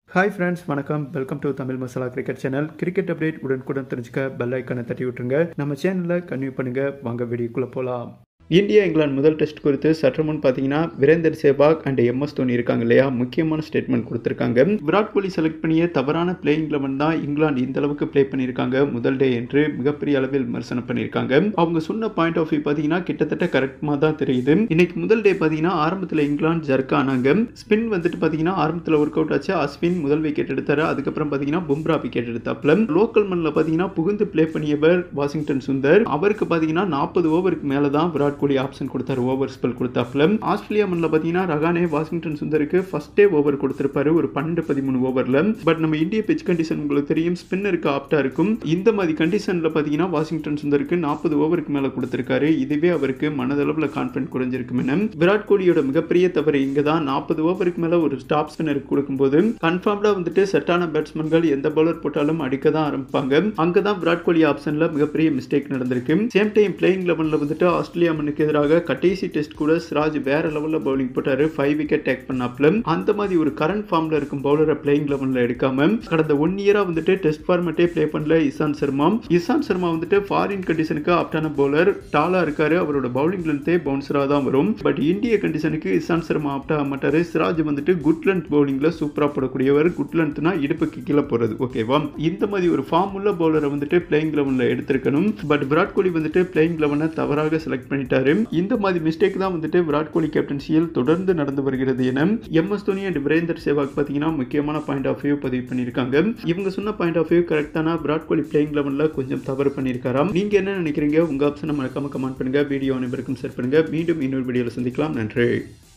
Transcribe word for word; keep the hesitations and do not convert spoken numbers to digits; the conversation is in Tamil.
ஹாய் ஃப்ரெண்ட்ஸ், வணக்கம். Welcome to Tamil Masala cricket channel. Cricket update உடனுக்குடன் தெரிஞ்சுக்க பெல் ஐக்கானை தட்டி விட்டுருங்க. நம்ம சேனலில் கன்டினியூ பண்ணுங்க. வாங்க வீடியோக்குள்ளே போகலாம். இந்தியா இங்கிலாந்து முதல் டெஸ்ட் குறித்து சற்று முன் பார்த்தீங்கன்னா Virender Sehwag and M S Dhoni இருக்காங்க இல்லையா, முக்கியமான ஸ்டேட்மெண்ட் கொடுத்துருக்காங்க. விராட் கோலி செலக்ட் பண்ணிய தவறான பிளேயிங் லெவன் தான் இங்கிலாந்து இந்த அளவுக்கு பிளே பண்ணியிருக்காங்க முதல் டே என்று மிகப்பெரிய அளவில் விமர்சனம் பண்ணியிருக்காங்க. அவங்க சொன்ன பாயிண்ட் ஆஃப் வியூ பார்த்தீங்கன்னா கிட்டத்தட்ட கரெக்டாக தான் தெரியுது. இன்னைக்கு முதல் டே பார்த்தீங்கன்னா ஆரம்பத்தில் இங்கிலாந்து ஜர்க் ஆனாங்க. ஸ்பின் வந்துட்டு பார்த்தீங்கன்னா ஆரம்பத்தில் ஒர்க் அவுட் ஆச்சு. அஸ்வின் முதல் விக்கெட் எடுத்தாரு. அதுக்கப்புறம் பார்த்தீங்கன்னா பும்ரா விக்கெட் எடுத்தாப்ல. லோக்கல் மண்ணில் பார்த்தீங்கன்னா புகுந்து பிளே பண்ணியவர் வாஷிங்டன் சுந்தர். அவருக்கு பார்த்தீங்கன்னா நாற்பது ஓவருக்கு மேலே தான் விராட் கோலி ஆப்ஷன் கொடுத்தாரு, ஓவர் ஸ்பெல் கொடுத்தாப்ல. ஆஸ்திரேலியா மண்ணில் பார்த்தீங்கன்னா ரகானே வாஷிங்டன் சுந்தருக்கு ஃபர்ஸ்டே ஓவர் கொடுத்திருப்பாரு ஒரு பன்னெண்டு பதிமூணு ஓவர்ல. பட் நம்ம இந்திய பிச் கண்டிஷன் உங்களுக்கு தெரியும், ஸ்பின்னருக்கு ஆப்டா இருக்கும். இந்த மாதிரி கண்டிஷன்ல பார்த்தீங்கன்னா வாஷிங்டன் சுந்தருக்கு நாற்பது ஓவருக்கு மேல கொடுத்திருக்காரு. இதுவே அவருக்கு மனதளவில் கான்பிடன்ட் குறைஞ்சிருக்கும் என. விராட் கோலியோட மிகப்பெரிய தவறு இங்க தான். நாற்பது ஓவருக்கு மேல ஒரு ஸ்டாப் ஸ்பின்னருக்கு கொடுக்கும்போது கன்ஃபார்ம்டா வந்துட்டு செட்டான பேட்ஸ்மேன்கள் எந்த பவுலர் போட்டாலும் அடிக்க தான் ஆரம்பிப்பாங்க. அங்கதான் விராட் கோலி ஆப்ஷன்ல மிகப்பெரிய மிஸ்டேக் நடந்திருக்கு. சேம் டைம் பிளேயிங் லெவல்ல வந்துட்டு ஆஸ்திரேலியா மண்ணுக்கு எதிராக கடைசி டெஸ்ட் கூட சிராஜ் வேற லெவல்ல பவுலிங் போட்டாரு. ஃபைவ் விக்கெட் டேக் பண்ணாப்ல. அந்த மாதிரி ஒரு கரண்ட் ஃபார்ம்ல இருக்கும் பவுலரை பிளேயிங் லெவல்ல எடுக்காம கடந்த ஒன் இயரா வந்துட்டு டெஸ்ட் ஃபார்மேட்டே பிளே பண்ணல இசான் சர்மா. இசான் சர்மா வந்துட்டு ஃபாரின் கண்டிஷனுக்கு ஆப்டான பவுலர், டாலா இருக்காரு. அவரோட பவுலிங் லென்த்தே பவுன்சரா தான் வரும். பட் இந்திய கண்டிஷனுக்கு இசான் சர்மா ஆப்டா மாட்டாரு. சிராஜ் வந்துட்டு குட் லென்த் பவுலிங்ல சூப்பரா போடக்கூடியவர். குட் லென்த்னா இடுப்புக்கு கீழே போறது, ஓகேவா? இந்த மாதிரி ஒரு ஃபார்ம் உள்ள பவுலரை வந்துட்டு பிளேயிங் லெவல்ல எடுத்திருக்கணும். பட் விராட் கோலி வந்துட்டு பிளேயிங் லெவனை தவறாக செலக்ட் பண்ணிட்டாரு. இந்த மாதிரி மிஸ்டேக் தான் வந்துட்டு விராட் கோலி கேப்டன்சியில் தொடர்ந்து நடந்து வருகிறது என M S Dhoni and Virender Sehwag பார்த்தீங்கன்னா முக்கியமான பாயிண்ட் ஆஃப் வியூ பதிவு பண்ணியிருக்காங்க. இவங்க சொன்ன பாயிண்ட் ஆஃப் வியூ கரெக்டான. விராட் கோலி பிளேயிங் லெவலில் கொஞ்சம் தவறு பண்ணியிருக்காராம். நீங்க என்ன நினைக்கிறீங்க? உங்க ஆப்ஷனை மறக்காம கமெண்ட் பண்ணுங்க. வீடியோ அனைவருக்கும் ஷேர் பண்ணுங்க. மீண்டும் இன்னொரு வீடியோவில் சந்திக்கலாம். நன்றி.